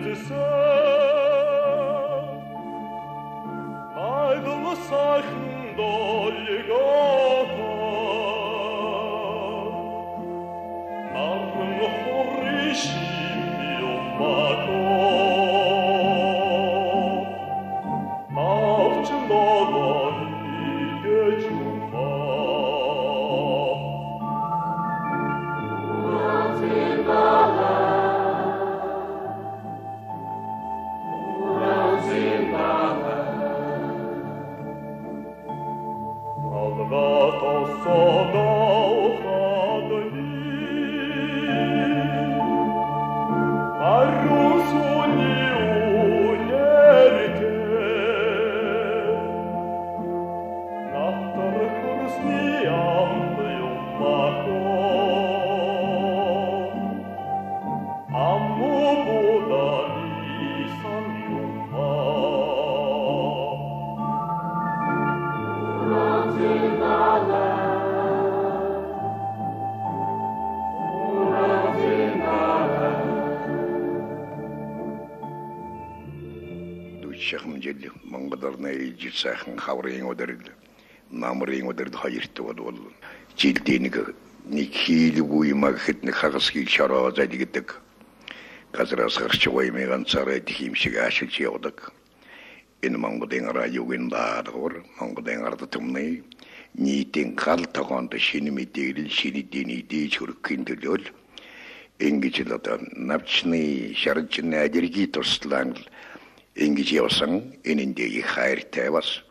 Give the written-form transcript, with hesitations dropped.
Şahmınceli mangadarına ilgili xavrayın odardı. Namrayın odardı hayırtı oldu. Cildiğini nikili buyma xitni xaqıski şaraza digittik. Қазір асқаршы оймаған сарай тихимшігі ашылшы еудік. Ені маңғыдың радио гендағы ғыр, маңғыдың арды тұмны, нийтен қал тағанды шенімі дейліл, шені денейді чүрік кенділіл. Енгечілігі напчыны, шарычыны әдергі тұрсылаңыл. Енгече осың, еніндегі қайыр тәвас.